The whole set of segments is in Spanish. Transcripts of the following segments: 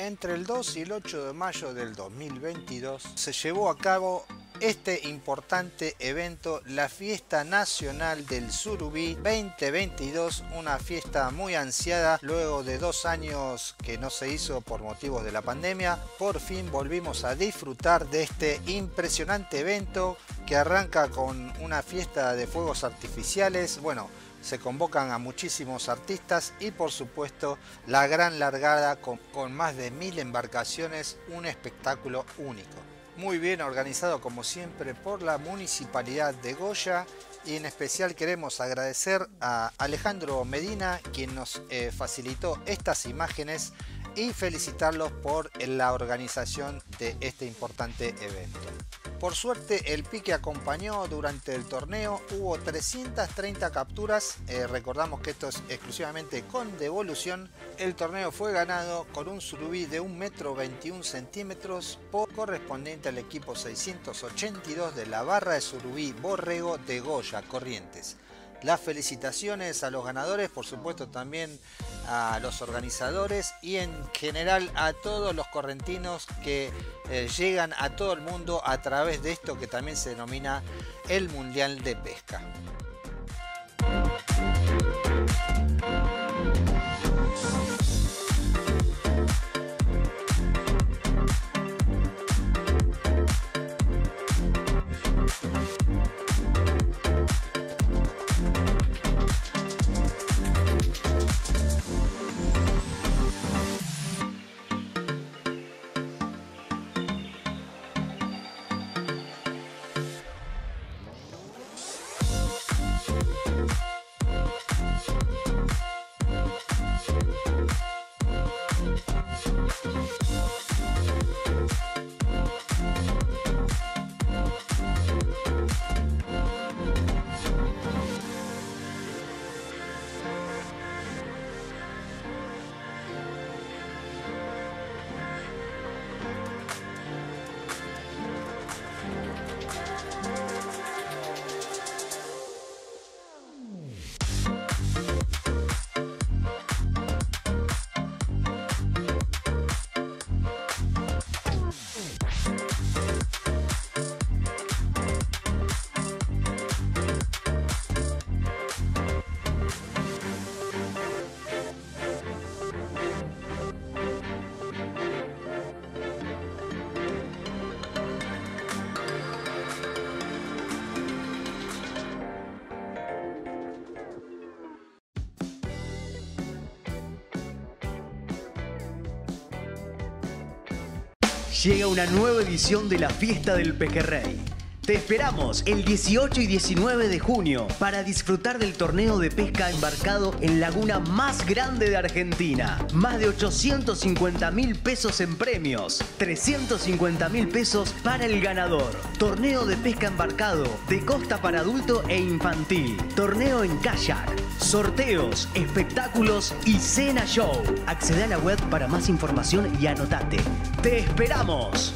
Entre el 2 y el 8 de mayo del 2022 se llevó a cabo este importante evento, la Fiesta Nacional del Surubí 2022, una fiesta muy ansiada luego de 2 años que no se hizo por motivos de la pandemia. Por fin volvimos a disfrutar de este impresionante evento que arranca con una fiesta de fuegos artificiales. Bueno, se convocan a muchísimos artistas y por supuesto la gran largada con más de 1000 embarcaciones, un espectáculo único. Muy bien organizado como siempre por la Municipalidad de Goya, y en especial queremos agradecer a Alejandro Medina, quien nos facilitó estas imágenes, y felicitarlos por la organización de este importante evento. Por suerte el pique acompañó durante el torneo, hubo 330 capturas, recordamos que esto es exclusivamente con devolución. El torneo fue ganado con un surubí de 1,21 m correspondiente al equipo 682 de la barra de surubí Borrego de Goya, Corrientes. Las felicitaciones a los ganadores, por supuesto también a los organizadores y en general a todos los correntinos que llegan a todo el mundo a través de esto que también se denomina el Mundial de Pesca. Llega una nueva edición de la Fiesta del Pejerrey. Te esperamos el 18 y 19 de junio para disfrutar del torneo de pesca embarcado en laguna más grande de Argentina. Más de 850.000 pesos en premios, 350.000 pesos para el ganador. Torneo de pesca embarcado de costa para adulto e infantil. Torneo en kayak, sorteos, espectáculos y cena show. Accede a la web para más información y anotate. ¡Te esperamos!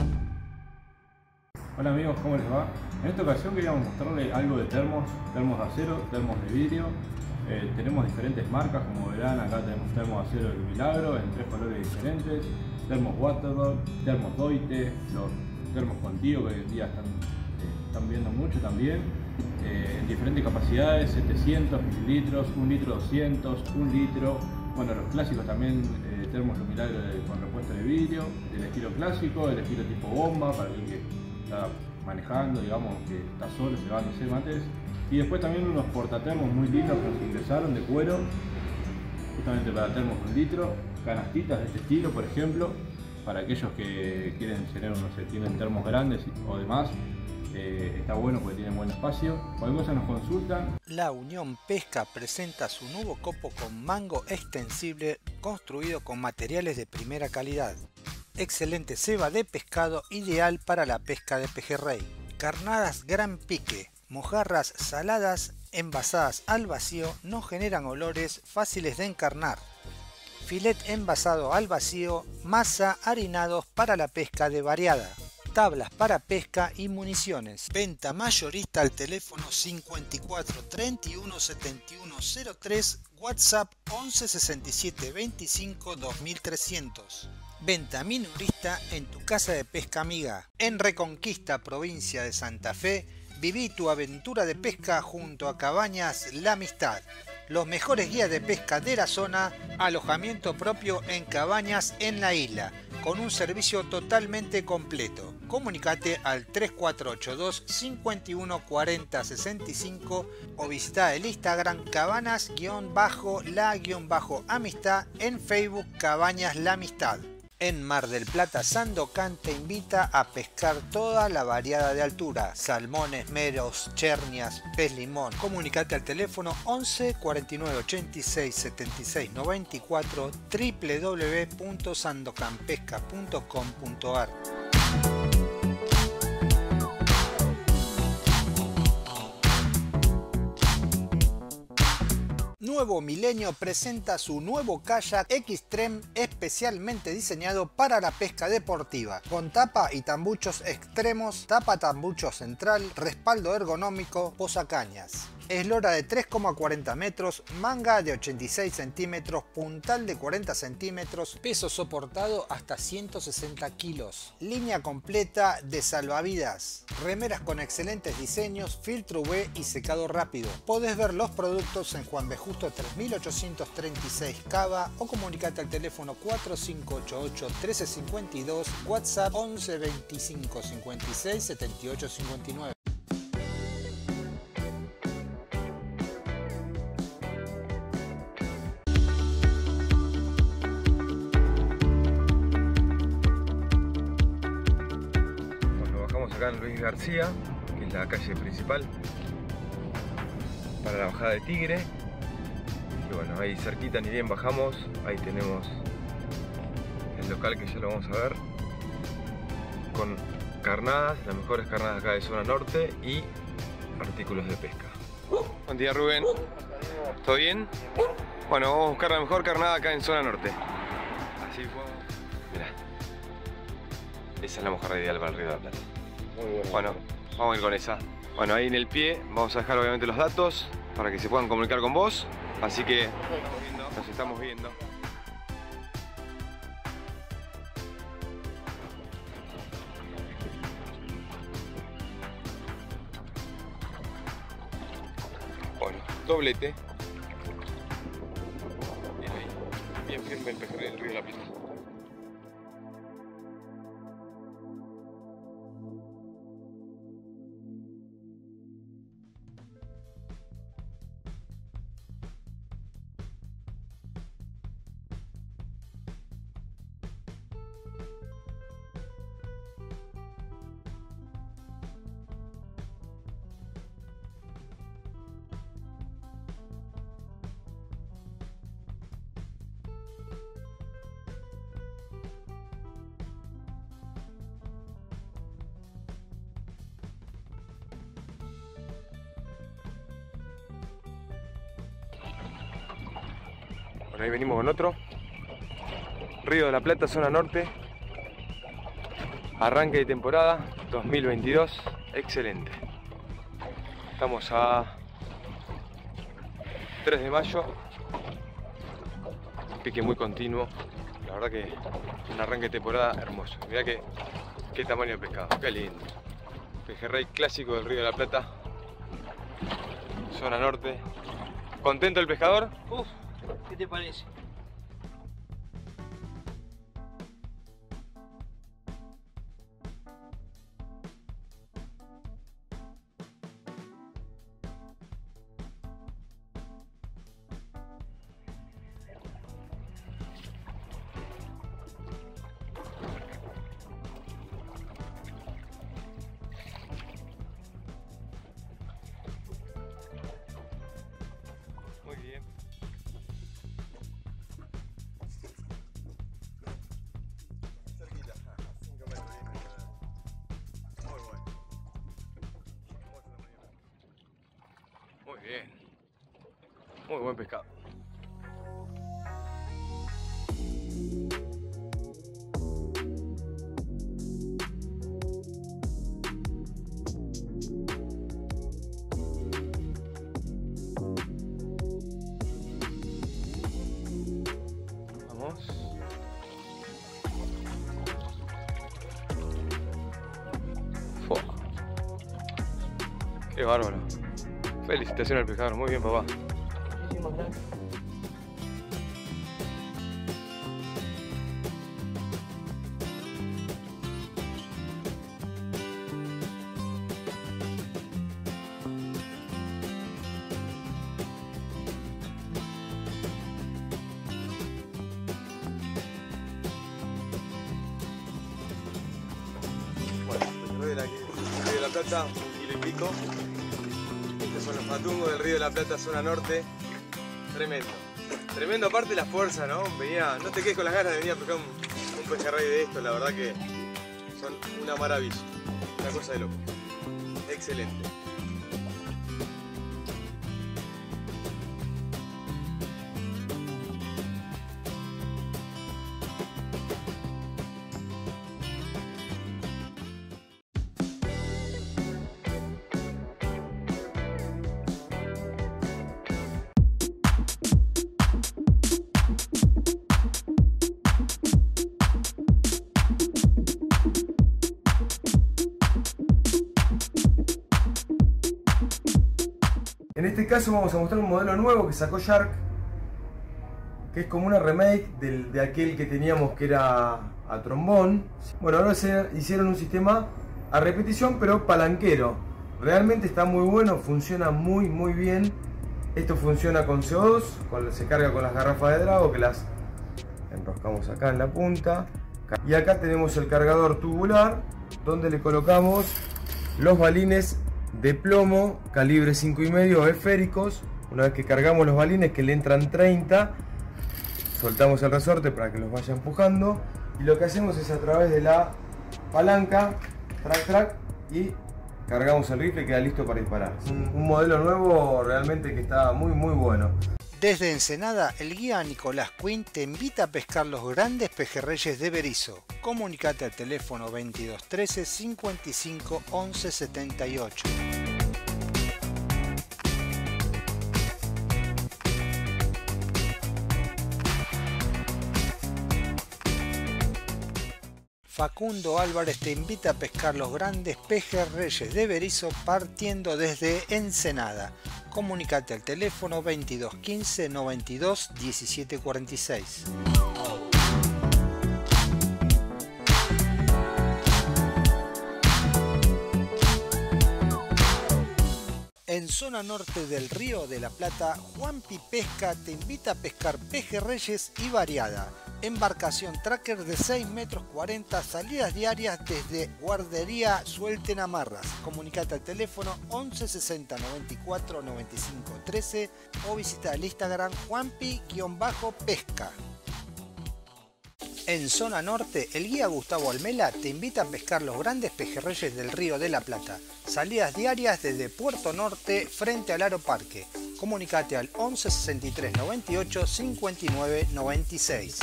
Hola amigos, ¿cómo les va? En esta ocasión queríamos mostrarles algo de termos de acero, termos de vidrio. Tenemos diferentes marcas, como verán acá tenemos termos de acero del Milagro en 3 colores diferentes, termos Waterdog, termos Doite, los termos Contigo que hoy en día están viendo mucho también, en diferentes capacidades, 700 mililitros, 1 litro 200, 1 litro, bueno los clásicos también, termos Milagro con repuesto de vidrio, del estilo clásico, del estilo tipo bomba, para el que está manejando, digamos, que está solo, llevándose mates. Y después también unos portatermos muy lindos que nos ingresaron de cuero, justamente para termos de 1 litro, canastitas de este estilo, por ejemplo, para aquellos que quieren tener, no sé, tienen termos grandes o demás. Está bueno porque tienen buen espacio. Cualquier cosa nos consultan. La Unión Pesca presenta su nuevo copo con mango extensible construido con materiales de primera calidad. Excelente ceba de pescado, ideal para la pesca de pejerrey. Carnadas gran pique, mojarras saladas envasadas al vacío, no generan olores, fáciles de encarnar. Filet envasado al vacío, masa, harinados para la pesca de variada. Tablas para pesca y municiones. Venta mayorista al teléfono 54 31 71 03, WhatsApp 11 67 25 2300. Venta minorista en tu casa de pesca amiga. En Reconquista, provincia de Santa Fe, viví tu aventura de pesca junto a Cabañas La Amistad. Los mejores guías de pesca de la zona, alojamiento propio en cabañas en la isla, con un servicio totalmente completo. Comunicate al 3482 51 40 65 o visita el Instagram cabanas-la-amistad, en Facebook Cabañas La Amistad. En Mar del Plata, Sandocan te invita a pescar toda la variedad de altura: salmones, meros, chernias, pez limón. Comunicate al teléfono 11 49 86 76 94 www.sandocanpesca.com.ar. Nuevo Milenio presenta su nuevo kayak Xtreme, especialmente diseñado para la pesca deportiva, con tapa y tambuchos extremos, tapa tambucho central, respaldo ergonómico, posacañas. Eslora de 3,40 metros, manga de 86 centímetros, puntal de 40 centímetros, peso soportado hasta 160 kilos. Línea completa de salvavidas, remeras con excelentes diseños, filtro UV y secado rápido. Podés ver los productos en Juan B. Justo 3836 Cava o comunicate al teléfono 4588 1352, WhatsApp 11 25 56 78 59. Acá en Luis García, que es la calle principal para la bajada de Tigre. Y bueno, ahí cerquita, ni bien bajamos, ahí tenemos el local, que ya lo vamos a ver, con carnadas, las mejores carnadas acá de zona norte y artículos de pesca. Buen día, Rubén. ¿Todo bien? Bueno, vamos a buscar la mejor carnada acá en zona norte. Así fue. Mirá, esa es la mojarra ideal para el Río de la Plata. Bueno, vamos a ir con esa. Bueno, ahí en el pie vamos a dejar obviamente los datos para que se puedan comunicar con vos. Así que nos estamos viendo. Bueno, doblete. Bien ahí. Bien firme el pejerrey del Río de la Plata. Bueno, ahí venimos con otro. Río de la Plata, zona norte. Arranque de temporada 2022. Excelente. Estamos a 3 de mayo. Un pique muy continuo. La verdad que un arranque de temporada hermoso. Mirá qué tamaño de pescado. Qué lindo. Pejerrey clásico del Río de la Plata. Zona norte. ¿Contento el pescador? Uf, ¿qué te parece? Muy bien. Cerquita, 5 metros. Muy bueno. Muy bien. Muy buen pescado. bárbaro. Felicitaciones al pescador, muy bien, papá. Muchísimas gracias. Bueno, el Río de la Plata, un kilo y pico. Estos son los matungos del Río de la Plata, zona norte. Tremendo. Tremendo, aparte la fuerza, ¿no? No te quedes con las ganas de venir a pescar un pejerrey de esto, la verdad que son una maravilla. Una cosa de loco. Excelente. En este caso vamos a mostrar un modelo nuevo que sacó Shark, que es como una remake de aquel que teníamos que era a trombón. Bueno, ahora hicieron un sistema a repetición pero palanquero. Realmente está muy bueno, funciona muy bien. Esto funciona con CO2, se carga con las garrafas de Drago que las enroscamos acá en la punta. Y acá tenemos el cargador tubular donde le colocamos los balines de plomo calibre 5,5 esféricos. Una vez que cargamos los balines, que le entran 30, soltamos el resorte para que los vaya empujando y lo que hacemos es a través de la palanca track y cargamos el rifle y queda listo para disparar. Un modelo nuevo realmente que está muy bueno. Desde Ensenada, el guía Nicolás Quinn te invita a pescar los grandes pejerreyes de Berisso. Comunicate al teléfono 2213 55 11 78. Facundo Álvarez te invita a pescar los grandes pejerreyes de Berisso partiendo desde Ensenada. Comunicate al teléfono 2215 92 17 46. En zona norte del Río de la Plata, Juanpi Pesca te invita a pescar pejerreyes y variada. Embarcación tracker de 6,40 metros, salidas diarias desde Guardería Suelten Amarras. Comunicate al teléfono 11 60 94 95 13 o visita el Instagram Juanpi-pesca. En zona norte, el guía Gustavo Almela te invita a pescar los grandes pejerreyes del Río de la Plata. Salidas diarias desde Puerto Norte frente al Aro Parque. Comunicate al 11 63 98 59 96.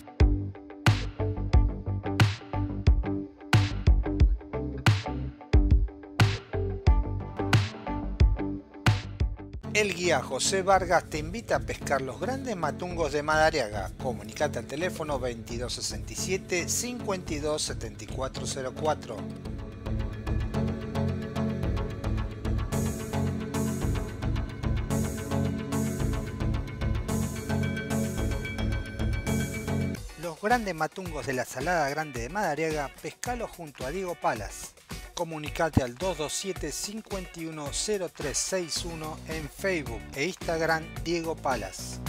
El guía José Vargas te invita a pescar los grandes matungos de Madariaga. Comunicate al teléfono 2267 52 7404. Los grandes matungos de la Salada Grande de Madariaga, pescalos junto a Diego Palas. Comunicate al 227 510361 en Facebook e Instagram Diego Palas.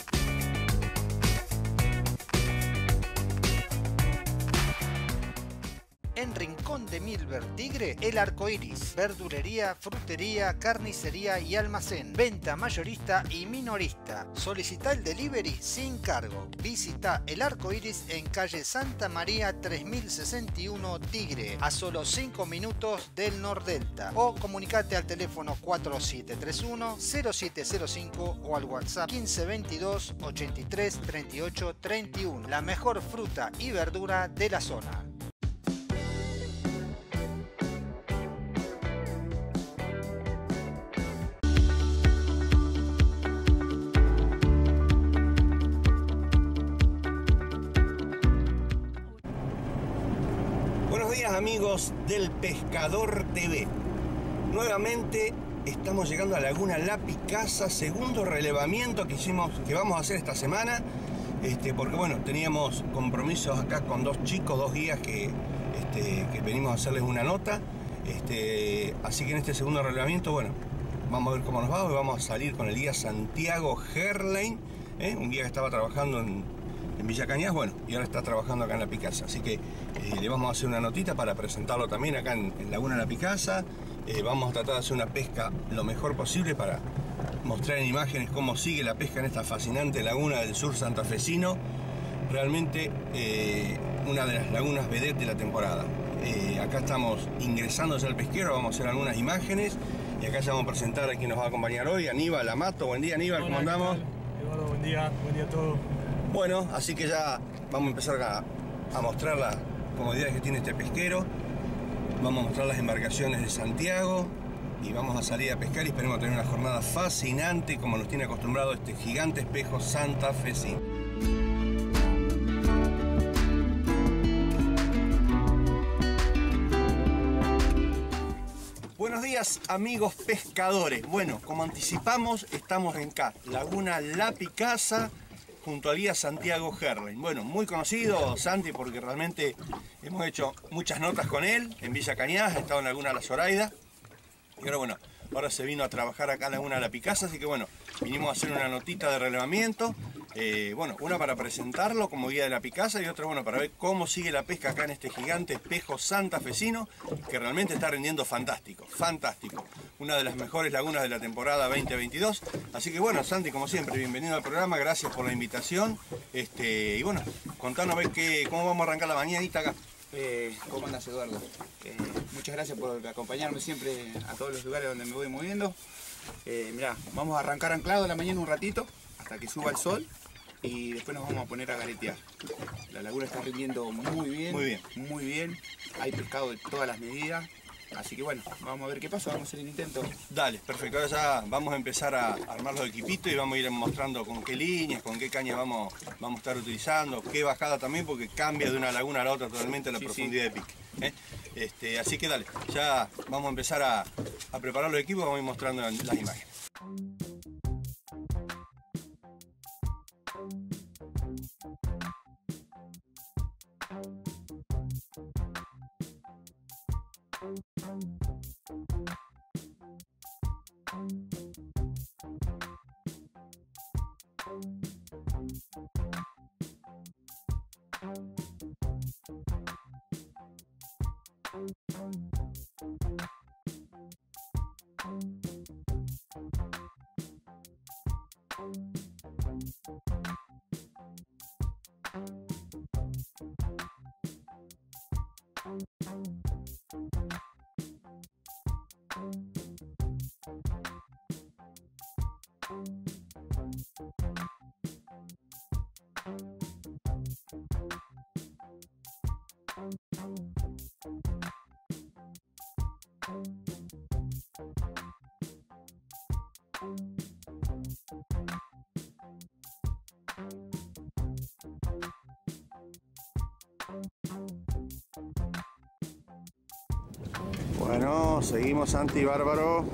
En Rincón de Milver Tigre, El Arco Iris, verdulería, frutería, carnicería y almacén, venta mayorista y minorista. Solicita el delivery sin cargo. Visita El Arco Iris en calle Santa María 3061 Tigre, a solo 5 minutos del Nordelta, o comunicate al teléfono 4731 0705 o al WhatsApp 1522 83 38 31. La mejor fruta y verdura de la zona. Buenos días amigos del Pescador TV. Nuevamente estamos llegando a Laguna La Picasa, segundo relevamiento que vamos a hacer esta semana, porque bueno, teníamos compromisos acá con dos chicos, dos guías que venimos a hacerles una nota, así que en este segundo relevamiento, bueno, vamos a ver cómo nos va. Hoy vamos a salir con el guía Santiago Herlein, un guía que estaba trabajando en Villa Cañas, bueno, y ahora está trabajando acá en La Picasa, así que le vamos a hacer una notita para presentarlo también acá en Laguna La Picasa. Vamos a tratar de hacer una pesca lo mejor posible para mostrar en imágenes cómo sigue la pesca en esta fascinante laguna del sur santafesino. Realmente una de las lagunas vedette de la temporada. Acá estamos ingresando ya al pesquero, vamos a hacer algunas imágenes y acá ya vamos a presentar a quien nos va a acompañar hoy, Aníbal Amato. Buen día, Aníbal, ¿cómo andamos? Eduardo, buen día a todos. Bueno, así que ya vamos a empezar a mostrar las comodidades que tiene este pesquero. Vamos a mostrar las embarcaciones de Santiago y vamos a salir a pescar y esperemos tener una jornada fascinante como nos tiene acostumbrado este gigante espejo santafesino. Buenos días, amigos pescadores. Bueno, como anticipamos, estamos en acá, Laguna La Picasa, junto al guía Santiago Herlein. Bueno, muy conocido Santi porque realmente hemos hecho muchas notas con él en Villa Cañas, ha estado en Laguna La Zoraida y ahora bueno, ahora se vino a trabajar acá en Laguna La Picasa, así que bueno, vinimos a hacer una notita de relevamiento, bueno, una para presentarlo como guía de La Picasa y otra bueno para ver cómo sigue la pesca acá en este gigante espejo santafesino que realmente está rindiendo fantástico, fantástico. Una de las mejores lagunas de la temporada 2022. Así que bueno, Santi, como siempre, bienvenido al programa, gracias por la invitación. Y bueno, contanos a ver cómo vamos a arrancar la mañanita acá. ¿Cómo andas, Eduardo? Muchas gracias por acompañarme siempre a todos los lugares donde me voy moviendo. Mirá, vamos a arrancar anclado a la mañana un ratito, hasta que suba el sol. Y después nos vamos a poner a garetear. La laguna está rindiendo muy bien. Muy bien. Muy bien. Hay pescado de todas las medidas. Así que bueno, vamos a ver qué pasa, vamos a hacer el intento. Dale, perfecto. Ahora ya vamos a empezar a armar los equipitos y vamos a ir mostrando con qué líneas, con qué cañas vamos a estar utilizando, qué bajada también, porque cambia de una laguna a la otra totalmente la profundidad de pique. Así que dale, ya vamos a empezar a preparar los equipos y vamos a ir mostrando las imágenes. Bueno, seguimos, Santi, bárbaro.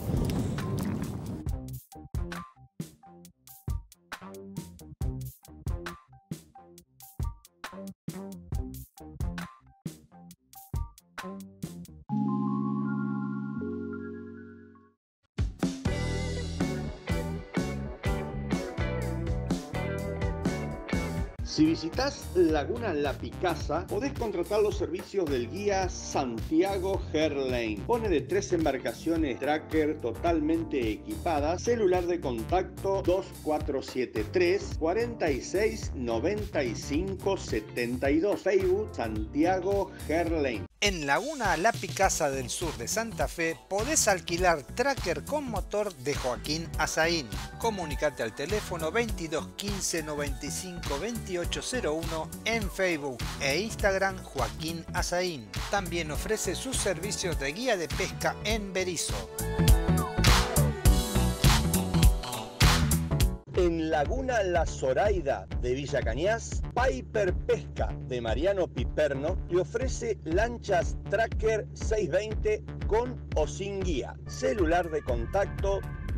Si visitas Laguna La Picasa, podés contratar los servicios del guía Santiago Herlein. Pone de 3 embarcaciones tracker totalmente equipadas, celular de contacto 2473 46 95 72, Facebook Santiago Herlein. En Laguna La Picasa del sur de Santa Fe podés alquilar tracker con motor de Joaquín Azaín. Comunicate al teléfono 22 15 95 2801 en Facebook e Instagram Joaquín Azaín. También ofrece sus servicios de guía de pesca en Berisso. En En Laguna La Zoraida de Villa Cañas, Piper Pesca de Mariano Piperno te ofrece lanchas Tracker 620 con o sin guía. Celular de contacto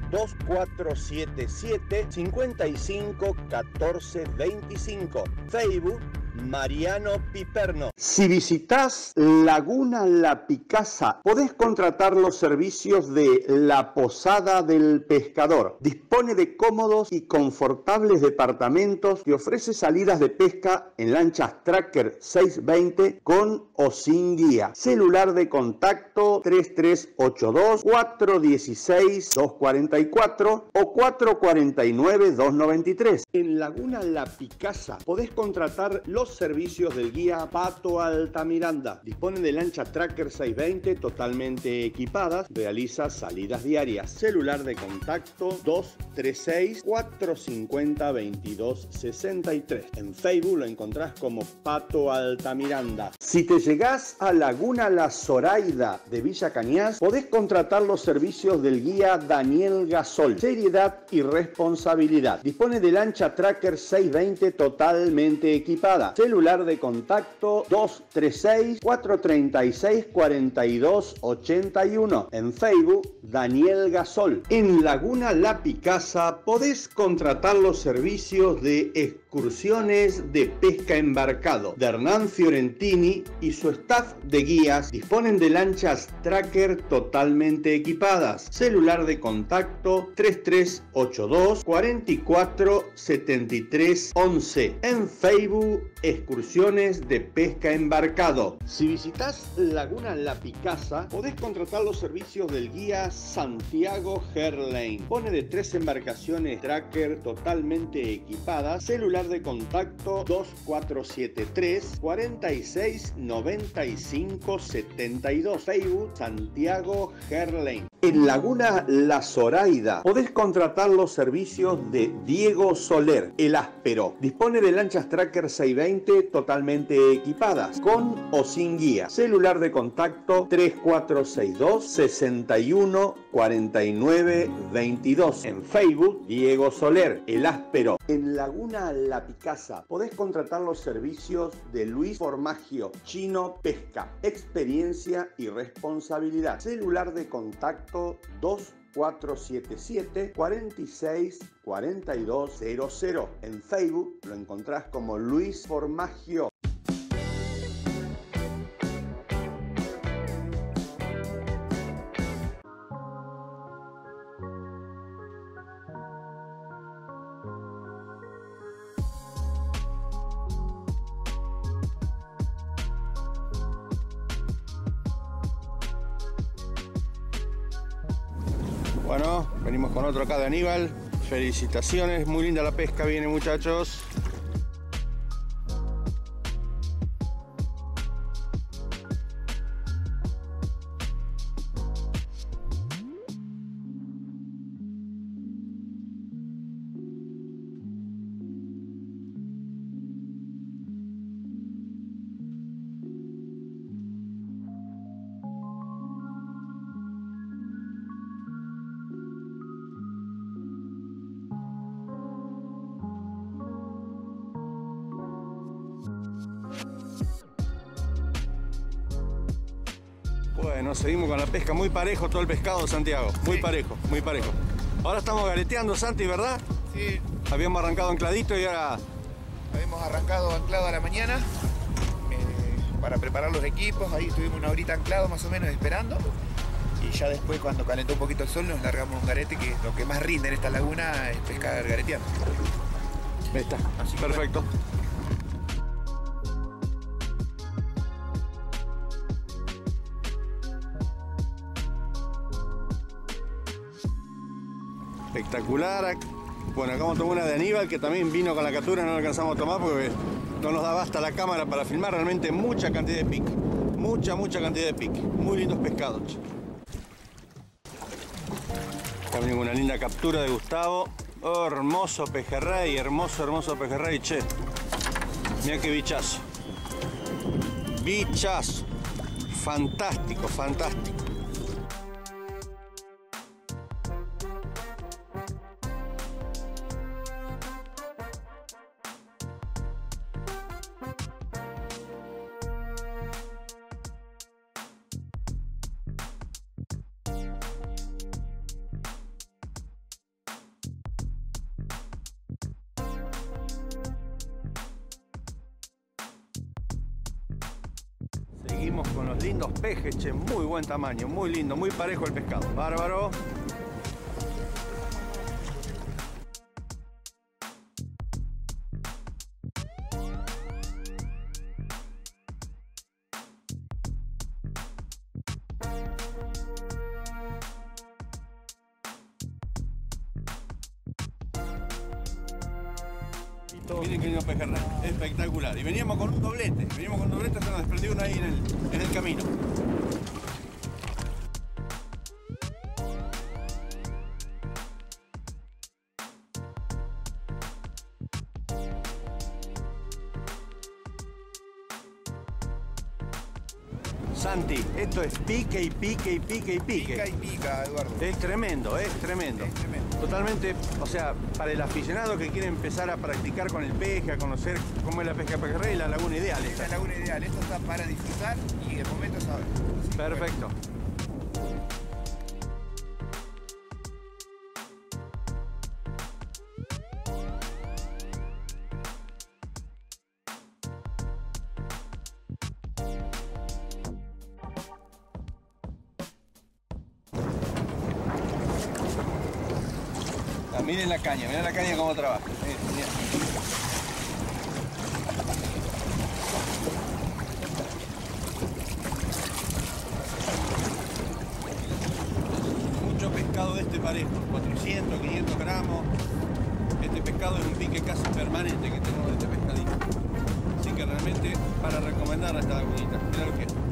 2477 55 14 25. Facebook Mariano Piperno. Si visitas Laguna La Picasa, podés contratar los servicios de La Posada del Pescador. Dispone de cómodos y confortables departamentos que ofrece salidas de pesca en lanchas Tracker 620 con o sin guía. Celular de contacto 3382 416 244 o 449 293. En Laguna La Picasa podés contratar los servicios del guía Pato Altamiranda. Dispone de lancha Tracker 620 totalmente equipadas. Realiza salidas diarias. Celular de contacto 236 450 2263. En Facebook lo encontrás como Pato Altamiranda. Si te llegás a Laguna La Zoraida de Villa Cañas, podés contratar los servicios del guía Daniel Gasol. Seriedad y responsabilidad. Dispone de lancha Tracker 620 totalmente equipada. Celular de contacto 236 436 42 81. En Facebook Daniel Gasol. En Laguna La Picasa podés contratar los servicios de excursiones de pesca embarcado de Hernán Fiorentini y su staff de guías. Disponen de lanchas Tracker totalmente equipadas. Celular de contacto 3382 44 73 11. En Facebook excursiones de pesca embarcado. Si visitas Laguna La Picasa, podés contratar los servicios del guía Santiago Herlane. Pone de 3 embarcaciones Tracker totalmente equipadas. Celular de contacto 2473 46 95 72. Facebook Santiago Herlane. En Laguna La Zoraida podés contratar los servicios de Diego Soler, el áspero. Dispone de lanchas Tracker 620 totalmente equipadas, con o sin guía. Celular de contacto 3462 61 49 22. En Facebook Diego Soler, el áspero. En Laguna La Picasa podés contratar los servicios de Luis Formagio, Chino Pesca. Experiencia y responsabilidad. Celular de contacto 2477 46 42 00. En Facebook lo encontrás como Luis Formagio. Bueno, venimos con otro acá de Aníbal. Felicitaciones, muy linda la pesca viene, muchachos. Bueno, seguimos con la pesca, muy parejo todo el pescado, Santiago, muy parejo, muy parejo. Ahora estamos gareteando, Santi, ¿verdad? Sí. Habíamos arrancado ancladito y ahora... Habíamos arrancado anclado a la mañana para preparar los equipos, ahí estuvimos una horita anclado más o menos esperando. Y ya después, cuando calentó un poquito el sol, nos largamos un garete, que lo que más rinde en esta laguna es pescar gareteando. Ahí está, así perfecto. Espectacular. Bueno, acá vamos a tomar una de Aníbal, que también vino con la captura, no la alcanzamos a tomar porque no nos daba hasta la cámara para filmar. Realmente mucha cantidad de pique, mucha cantidad de pique, muy lindos pescados. También una linda captura de Gustavo. Oh, hermoso pejerrey, hermoso pejerrey, che. Mira qué bichazo, bichazo, fantástico, fantástico. Seguimos con los lindos pejes, che, muy buen tamaño, muy lindo, muy parejo el pescado. Bárbaro. Miren qué lindo pejerrey, espectacular. Y veníamos con un doblete, se nos desprendió uno ahí en el camino. Santi, esto es pique y pique y pique y pique. Pica y pica, Eduardo. Es tremendo, es tremendo. Es tremendo. Totalmente, o sea, para el aficionado que quiere empezar a practicar con el peje, a conocer cómo es la pesca de pejerrey, la laguna ideal. Es la laguna ideal. Esto está para disfrutar y el momento es ahora. Perfecto. Miren la caña cómo trabaja. Miren. Mucho pescado de este parejo, 400, 500 gramos. Este pescado es un pique casi permanente que tenemos de este pescadito. Así que realmente para recomendar a esta lagunita. Mirá lo que es.